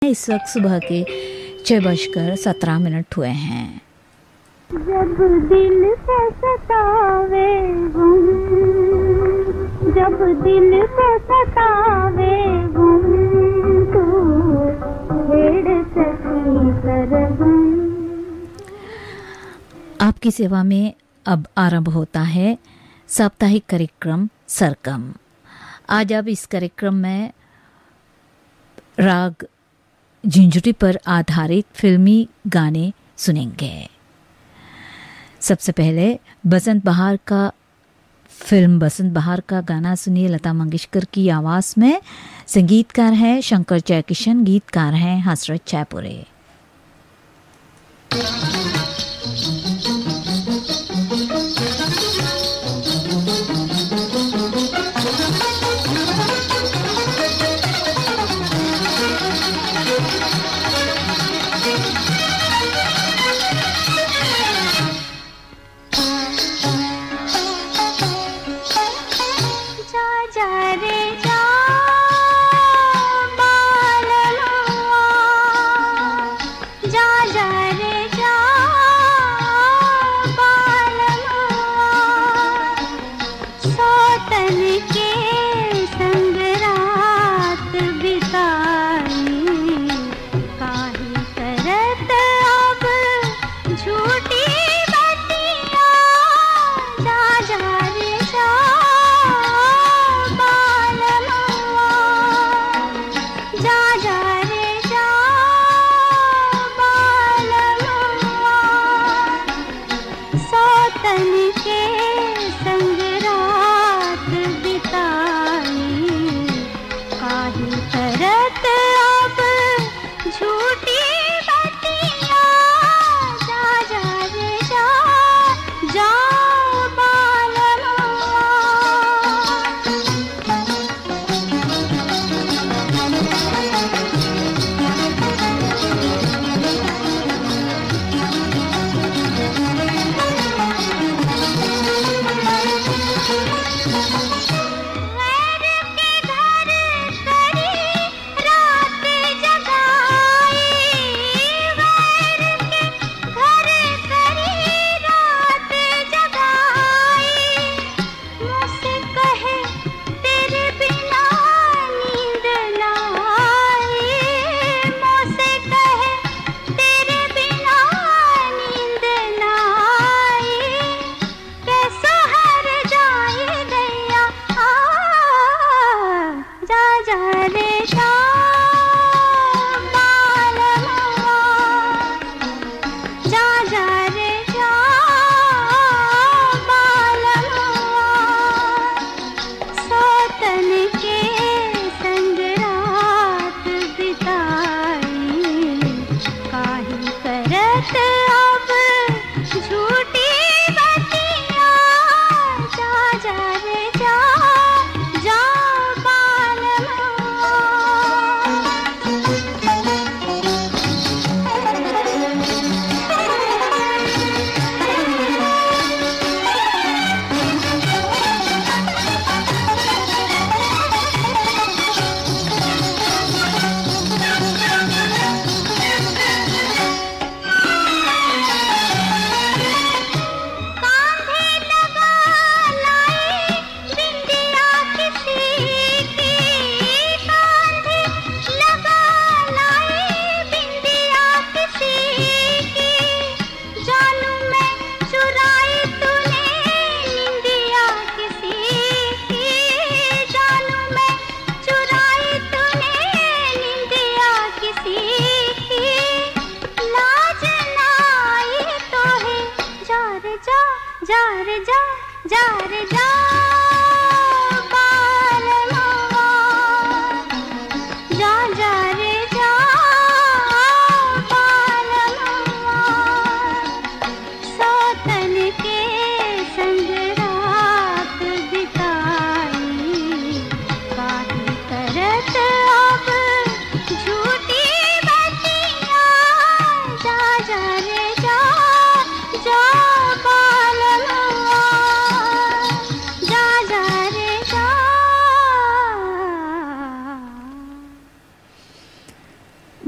इस वक्त सुबह के 6:17 हुए हैं। जब दिल से सतावे गुम, जब दिल से सतावे गुम, तू छेड़ सकी सरगम। आपकी सेवा में अब आरंभ होता है साप्ताहिक कार्यक्रम सरगम। आज आप इस कार्यक्रम में राग झिंझुटी पर आधारित फिल्मी गाने सुनेंगे। सबसे पहले बसंत बहार का गाना सुनिए लता मंगेशकर की आवाज में। संगीतकार है शंकर जयकिशन, गीतकार हैं हसरत जयपुरे।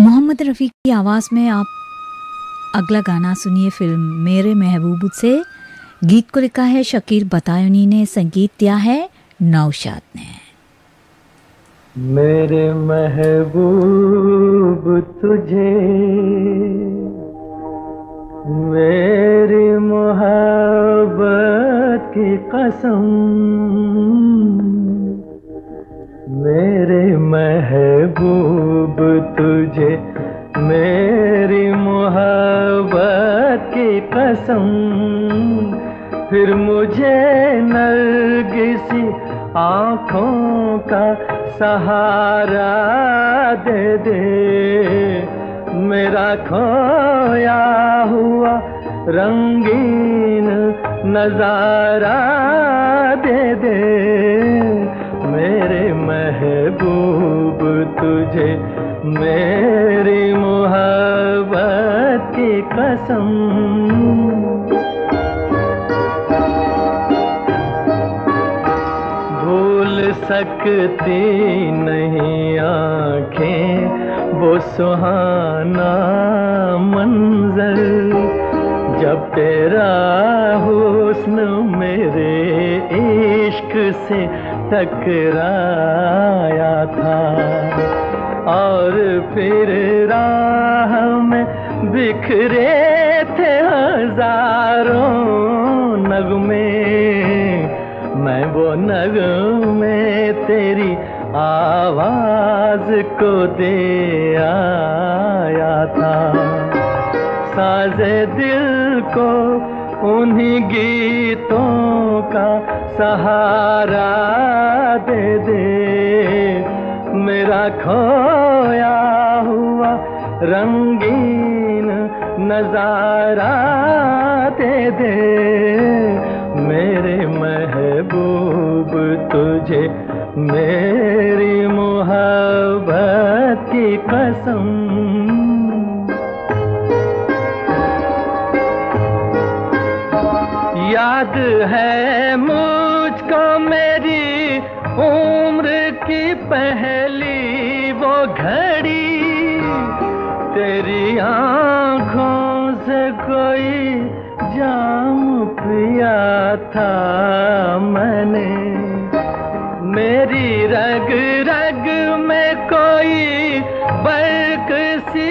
मोहम्मद रफ़ी की आवाज़ में आप अगला गाना सुनिए फिल्म मेरे महबूब से। गीत को लिखा है शकीर बतायोनी ने, संगीत दिया है नौशाद ने। मेरे महबूब तुझे मेरी मोहब्बत की कसम, मेरे महबूब तुझे मेरी मोहब्बत की कसम, फिर मुझे नरगिसी आँखों का सहारा दे दे, मेरा खोया हुआ रंगीन नजारा दे दे, मेरे महबूब तुझे मेरी मोहब्बत की कसम। भूल सकती नहीं आँखें वो सुहाना मंजर, जब तेरा हुस्न मेरे इश्क से टकराया था, और फिर राह में बिखरे थे हजारों नगमे, मैं वो नगमे तेरी आवाज को दे आया था, साज़े दिल को उन्हीं गीतों का सहारा दे दे, मेरा खोया हुआ रंगीन नजारा दे दे, मेरे महबूब तुझे मेरी मोहब्बत की कसम। याद है मुझको मेरी उम्र की पहली वो घड़ी, तेरी आँखों से कोई जाम पिया था मैंने, मेरी रग रग में कोई बर्क सी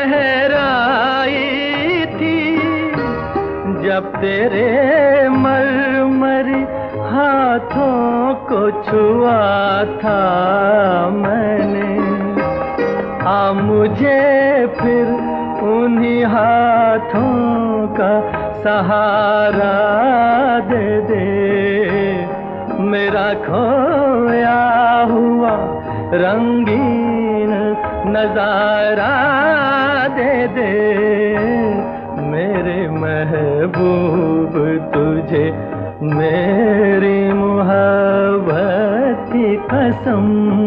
लहराई थी, जब तेरे मरमरी हाथों को छुआ था मैंने, आ मुझे फिर उन्हीं हाथों का सहारा दे दे, मेरा खोया हुआ रंगीन नजारा दे दे, मेरे महबूब तुझे मेरी मोहब्बत की कसम।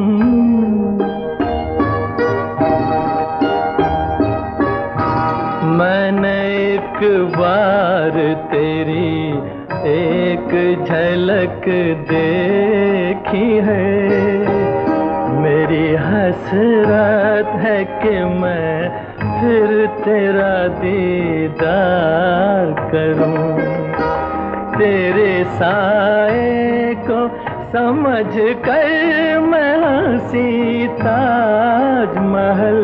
मैंने एक बार तेरी एक झलक देखी है, मेरी हसरत है कि मैं फिर तेरा दीदार करूं, तेरे साए को समझ कर मैं हंसी ताजमहल,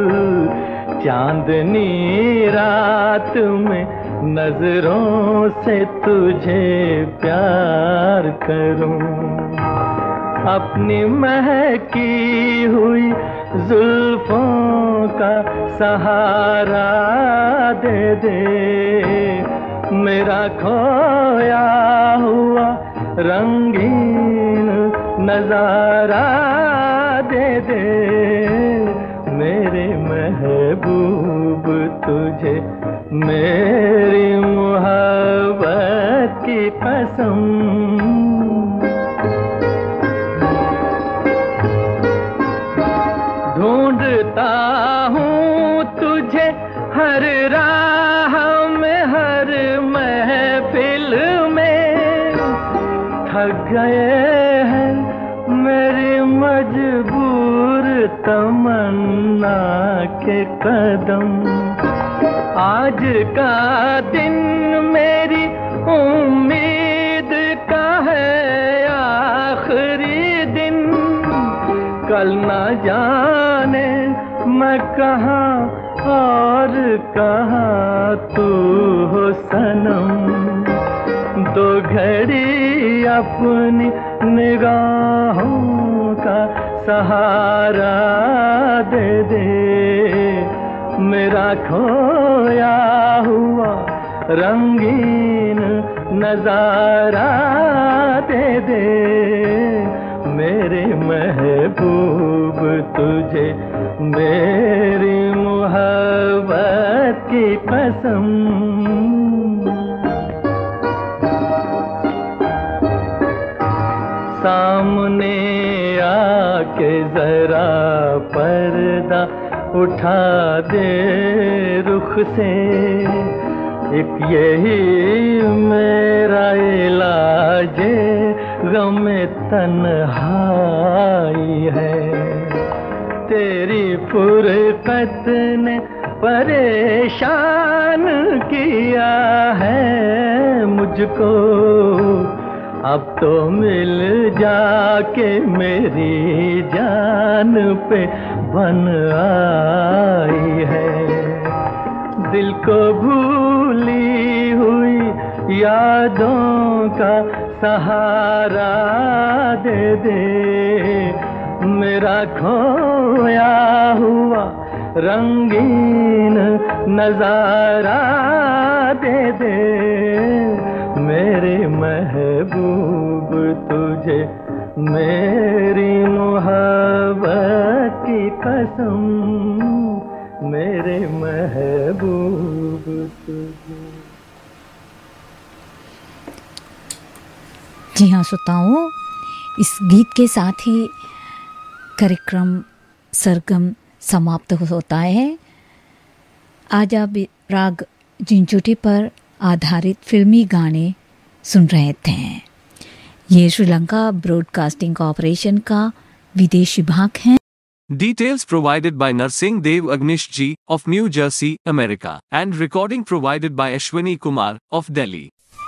चांदनी रात में नजरों से तुझे प्यार करूं, अपनी महकी हुई जुल्फों का सहारा दे दे, मेरा खोया हुआ रंगीन नजारा दे दे, मेरे महबूब तुझे मेरी मोहब्बत की कसम। ढूंढता हूँ तुझे हर राह में हर महफिल में, थक गए हैं मेरी मजबूर तमन्ना के कदम। आज का दिन मेरी उम्मीद का है आखिरी दिन, कल ना जाने मैं कहाँ और कहाँ तू हो सनम। दो घड़ी अपनी निगाहों का सहारा दे दे, मेरा खोया हुआ रंगीन नजारा दे दे। मेरे महबूब तुझे मेरी मोहब्बत की कसम। सामने आके जरा पर्दा उठा दे रुख से, एक यही मेरा इलाज गमे तन्हाई है। तेरी फुरकत ने परेशान किया है मुझको, अब तो मिल जाके मेरी जान पे बन आई है। दिल को भूली हुई यादों का सहारा दे दे, मेरा खोया हुआ रंगीन नजारा दे दे। मेरे महबूब तुझे मेरी मोहब्बत की कसम, मेरे महबूब तुझे। जी हाँ श्रोताओं, इस गीत के साथ ही कार्यक्रम सरगम समाप्त होता है। आज आप राग झुंझुनू पर आधारित फिल्मी गाने सुन रहे थे। ये श्रीलंका ब्रॉडकास्टिंग कॉर्पोरेशन का विदेश विभाग है। Details provided by Narsingh Dev Agnish Ji of New Jersey, America, and recording provided by Ashwini Kumar of Delhi.